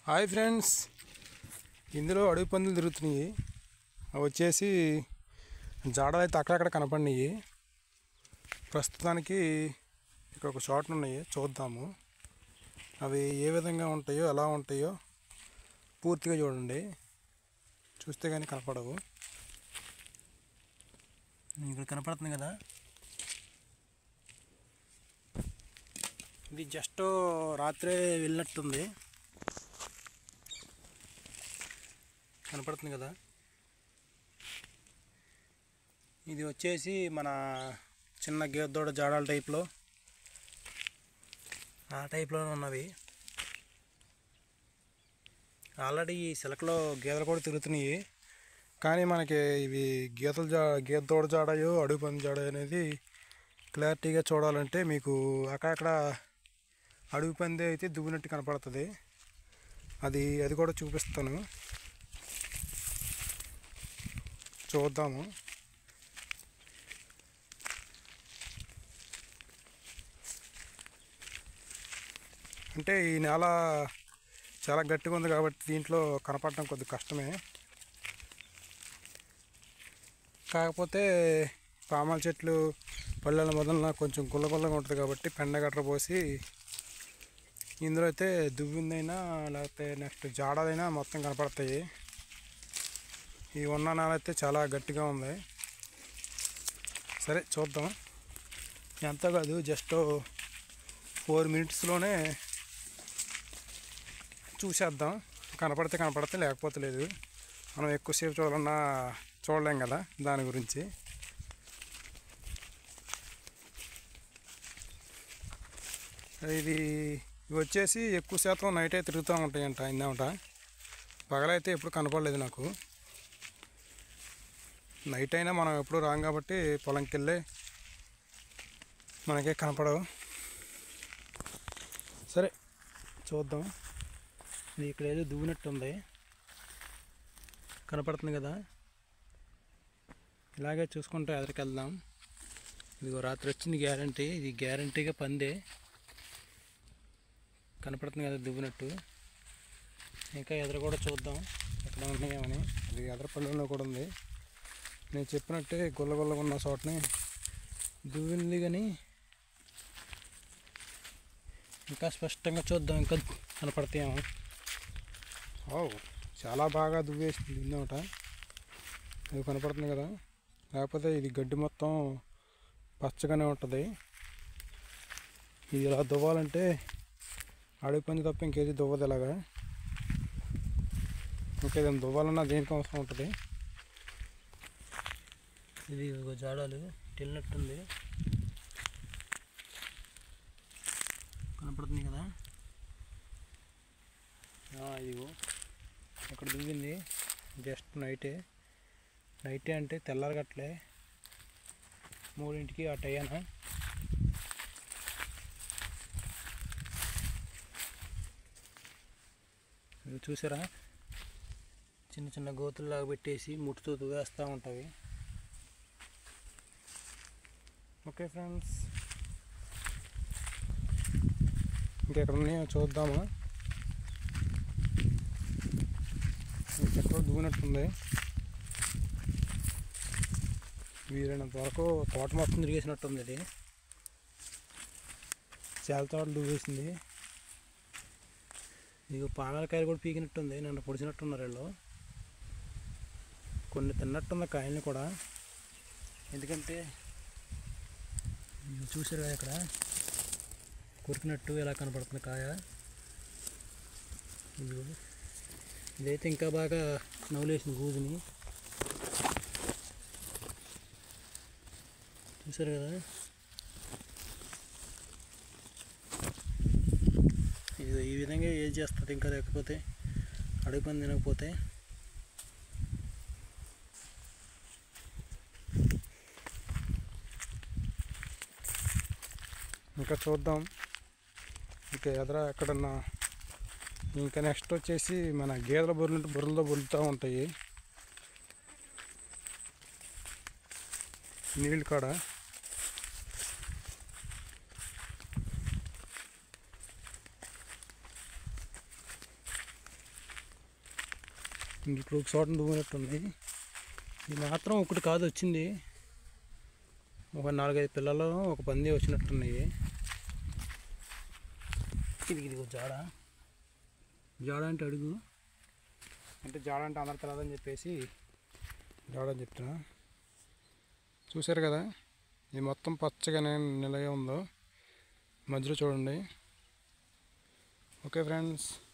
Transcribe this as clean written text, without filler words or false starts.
Hi friends, ఇందులో అడవి పందులు తిరుగుతున్నాయి. అవి వచ్చేసి జాడలు అయితే అక్కడక్కడ కనపడినాయి. ప్రస్తుతానికి ఇక్కడ ఒక షాట్ ఉన్నాయి, చూద్దాము అవి ఏ విధంగా ఉంటాయో ఎలా ఉంటాయో పూర్తిగా చూడండి. చూస్తే కానీ కనపడవు. ఇక్కడ కనపడుతుంది కదా, ఇది జస్ట్ రాత్రే వెళ్ళినట్టుంది. కనపడుతుంది కదా, ఇది వచ్చేసి మన చిన్న గేదెదోడ జాడాల టైప్లో ఆ టైప్లోనే ఉన్నవి. ఆల్రెడీ ఈ సిలకలో గేదెలు కూడా తిరుగుతున్నాయి, కానీ మనకి ఇవి గేదెదోడ జాడయో అడవి పంది జాడయో అనేది క్లారిటీగా చూడాలంటే మీకు అక్కడక్కడ అడవి పంది అయితే దువ్వినట్టు కనపడుతుంది. అది కూడా చూపిస్తాను, చూద్దాము. అంటే ఈ నేల చాలా గట్టిగా ఉంది కాబట్టి దీంట్లో కనపడటం కొద్దిగా కష్టమే. కాకపోతే పామాల చెట్లు పళ్ళెల మొదలన కొంచెం గుల్లగుల్లగా ఉంటుంది కాబట్టి పెండ గట్ర పోసి ఇందులో అయితే దువ్విందైనా లేకపోతే నెక్స్ట్ జాడదైనా మొత్తం కనపడతాయి. ఈ ఉన్న నేల అయితే చాలా గట్టిగా ఉంది. సరే చూద్దాం. ఎంత కాదు, జస్ట్ 4 మినిట్స్లోనే చూసేద్దాం. కనపడితే లేకపోతే లేదు. మనం ఎక్కువసేపు చూడలేం కదా దాని గురించి. ఇవి వచ్చేసి ఎక్కువ శాతం నైటే తిరుగుతూ ఉంటాయంట, ఇందామట. పగలైతే ఎప్పుడు కనపడలేదు నాకు. నైట్ అయినా మనం ఎప్పుడు రాం కాబట్టి పొలంకి వెళ్ళి మనకే కనపడవు. సరే చూద్దాం. ఇది ఇక్కడ ఏదో దువ్వినట్టు ఉంది, కనపడుతుంది కదా. ఇలాగే చూసుకుంటే ఎదురికి వెళ్దాం. ఇదిగో రాత్రి వచ్చింది గ్యారంటీ, ఇది గ్యారంటీగా పందే. కనపడుతుంది కదా దువ్వినట్టు. ఇంకా ఎదురు కూడా చూద్దాం ఎక్కడ ఉన్నాయేమని. ఇది ఎదరపల్లెలో కూడా ఉంది. నేను చెప్పినట్టే గుల్లగుల్లగా ఉన్న చోటని దువ్వింది, కానీ ఇంకా స్పష్టంగా చూద్దాం, ఇంకా కనపడతాయేమో. చాలా బాగా దువ్వేసింది ఇందోట. అది కనపడుతుంది కదా. లేకపోతే ఇది గడ్డి మొత్తం పచ్చగానే ఉంటుంది. ఇది ఇలా దువ్వాలంటే అడవి పంది తప్ప ఇంకేది దువ్వదు ఇలాగా. ఓకే, దాన్ని దువ్వాలన్నా దేనికి అవసరం ఉంటుంది. ఇది ఒక జాడాలు తిన్నట్టుంది, కనపడుతుంది కదా. ఇదిగో ఇక్కడ దువ్వింది. జస్ట్ నైటే అంటే తెల్లారగట్లే 3ంటికి ఆ టైన. ఇది చూసారా, చిన్న చిన్న గోతుల్లాగా పెట్టేసి ముట్టుతో దువ్వేస్తూ ఉంటాయి. ఓకే ఫ్రెండ్స్, ఇంకెక్కడ ఉన్నాయో చూద్దామా. ఇంకెక్కడో దువ్వినట్టుంది. వీలైనంత వరకు తోట మొత్తం తిరిగేసినట్టుంది. ఇది చాలా తోటలు దువ్వేసింది. ఇక పాగలకాయలు కూడా పీకినట్టుంది, నన్ను పొడిచినట్టున్నారు వీళ్ళు. కొన్ని తిన్నట్టుంది కాయల్ని కూడా. ఎందుకంటే చూసారు కదా, ఇక్కడ కొరికినట్టు ఎలా కనపడుతుంది కాయ. ఇదైతే ఇంకా బాగా నవ్వులేసింది గూజుని. చూసారు కదా, ఇది ఈ విధంగా ఏం చేస్తుంది. ఇంకా లేకపోతే అడవి పంది తినకపోతే. ఇంకా చూద్దాం. ఇంకా ఎక్కడన్నా ఇంకా నెక్స్ట్ వచ్చేసి మన గేదెల బొర్రెలతో బొరులుతూ ఉంటాయి నీళ్ళు కాడ. ఇంక ఇక్కడ ఒక చోట దూమినట్టుంది. ఇది మాత్రం ఒకటి కాదు వచ్చింది, ఒక 4-5 పిల్లలు ఒక పంది వచ్చినట్టున్నాయి. ఇది జాడ అంటే అడుగు, అంటే జాడ అంటే అందరు తెలదని చెప్పేసి జాడ అని చెప్తున్నా. చూసారు కదా, ఇది మొత్తం పచ్చగానే నిలయ ఉందో, మధ్యలో చూడండి. Okay friends.